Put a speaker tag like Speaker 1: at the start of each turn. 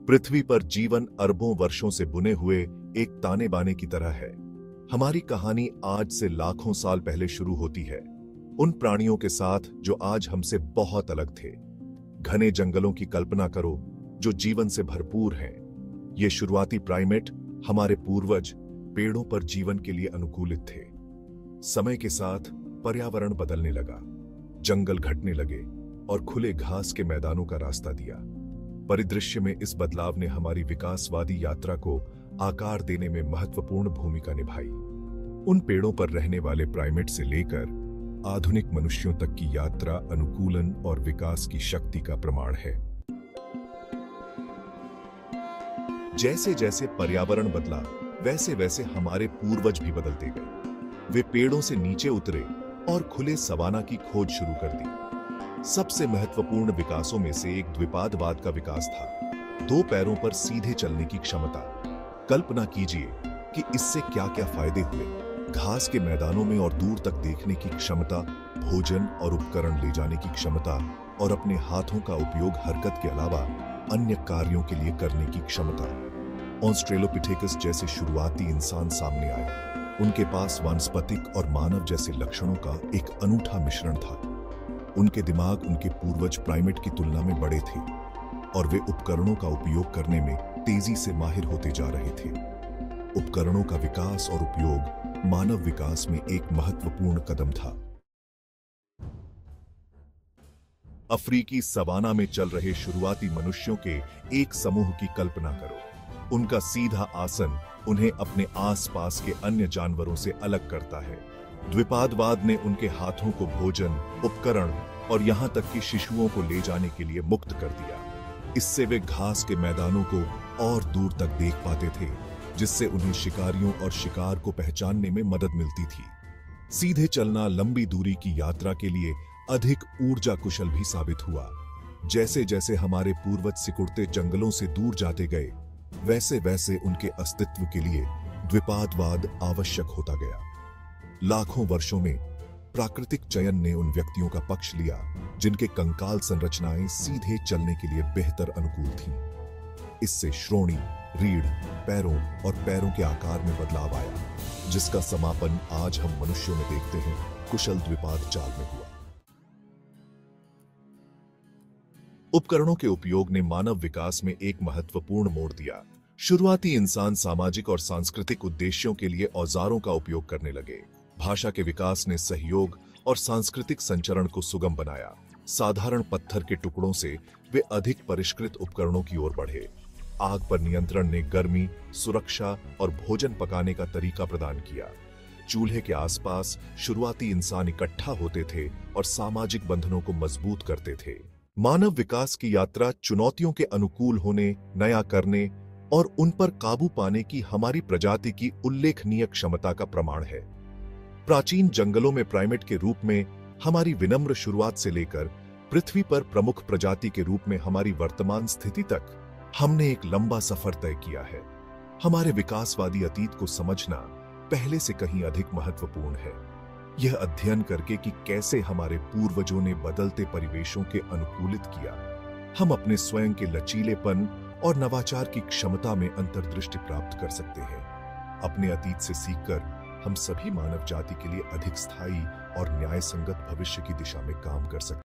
Speaker 1: पृथ्वी पर जीवन अरबों वर्षों से बुने हुए एक ताने बाने की तरह है। हमारी कहानी आज से लाखों साल पहले शुरू होती है, उन प्राणियों के साथ जो आज हमसे बहुत अलग थे। घने जंगलों की कल्पना करो जो जीवन से भरपूर हैं। ये शुरुआती प्राइमेट, हमारे पूर्वज, पेड़ों पर जीवन के लिए अनुकूलित थे। समय के साथ पर्यावरण बदलने लगा, जंगल घटने लगे और खुले घास के मैदानों का रास्ता दिया। परिदृश्य में इस बदलाव ने हमारी विकासवादी यात्रा को आकार देने में महत्वपूर्ण भूमिका निभाई। उन पेड़ों पर रहने वाले प्राइमेट से लेकर आधुनिक मनुष्यों तक की यात्रा अनुकूलन और विकास की शक्ति का प्रमाण है। जैसे जैसे पर्यावरण बदला, वैसे वैसे हमारे पूर्वज भी बदलते गए। वे पेड़ों से नीचे उतरे और खुले सवाना की खोज शुरू कर दी। सबसे महत्वपूर्ण विकासों में से एक द्विपादवाद का विकास था, दो पैरों पर सीधे चलने की क्षमता। कल्पना कीजिए कि इससे क्या क्या फायदे हुए। घास के मैदानों में और दूर तक देखने की क्षमता, भोजन और उपकरण ले जाने की क्षमता और अपने हाथों का उपयोग हरकत के अलावा अन्य कार्यों के लिए करने की क्षमता। ऑस्ट्रेलोपिथेकस जैसे शुरुआती इंसान सामने आए। उनके पास वानस्पतिक और मानव जैसे लक्षणों का एक अनूठा मिश्रण था। उनके दिमाग उनके पूर्वज प्राइमेट की तुलना में बड़े थे और वे उपकरणों का उपयोग करने में तेजी से माहिर होते जा रहे थे। उपकरणों का विकास और उपयोग मानव विकास में एक महत्वपूर्ण कदम था। अफ्रीकी सवाना में चल रहे शुरुआती मनुष्यों के एक समूह की कल्पना करो। उनका सीधा आसन उन्हें अपने आसपास के अन्य जानवरों से अलग करता है। द्विपादवाद ने उनके हाथों को भोजन, उपकरण और यहां तक कि शिशुओं को ले जाने के लिए मुक्त कर दिया। इससे वे घास के मैदानों को और दूर तक देख पाते थे, जिससे उन्हें शिकारियों और शिकार को पहचानने में मदद मिलती थी। सीधे चलना लंबी दूरी की यात्रा के लिए अधिक ऊर्जा कुशल भी साबित हुआ। जैसे जैसे हमारे पूर्वज सिकुड़ते जंगलों से दूर जाते गए, वैसे वैसे उनके अस्तित्व के लिए द्विपादवाद आवश्यक होता गया। लाखों वर्षों में प्राकृतिक चयन ने उन व्यक्तियों का पक्ष लिया जिनके कंकाल संरचनाएं सीधे चलने के लिए बेहतर अनुकूल थीं। इससे श्रोणि, रीढ़, पैरों और पैरों के आकार में बदलाव आया, जिसका समापन आज हम मनुष्यों में देखते हैं, कुशल द्विपाद चाल में हुआ। उपकरणों के उपयोग ने मानव विकास में एक महत्वपूर्ण मोड़ दिया। शुरुआती इंसान सामाजिक और सांस्कृतिक उद्देश्यों के लिए औजारों का उपयोग करने लगे। भाषा के विकास ने सहयोग और सांस्कृतिक संचरण को सुगम बनाया। साधारण पत्थर के टुकड़ों से वे अधिक परिष्कृत उपकरणों की ओर बढ़े। आग पर नियंत्रण ने गर्मी, सुरक्षा और भोजन पकाने का तरीका प्रदान किया। चूल्हे के आसपास शुरुआती इंसान इकट्ठा होते थे और सामाजिक बंधनों को मजबूत करते थे। मानव विकास की यात्रा चुनौतियों के अनुकूल होने, नया करने और उन पर काबू पाने की हमारी प्रजाति की उल्लेखनीय क्षमता का प्रमाण है। प्राचीन जंगलों में प्राइमेट के रूप में हमारी विनम्र शुरुआत से लेकर पृथ्वी पर प्रमुख प्रजाति के रूप में हमारी वर्तमान स्थिति तक हमने एक लंबा सफर तय किया है। हमारे विकासवादी अतीत को समझना पहले से कहीं अधिक महत्वपूर्ण है। यह अध्ययन करके कि कैसे हमारे पूर्वजों ने बदलते परिवेशों के अनुकूलित किया, हम अपने स्वयं के लचीलेपन और नवाचार की क्षमता में अंतर्दृष्टि प्राप्त कर सकते हैं। अपने अतीत से सीखकर हम सभी मानव जाति के लिए अधिक स्थायी और न्याय संगत भविष्य की दिशा में काम कर सकते हैं।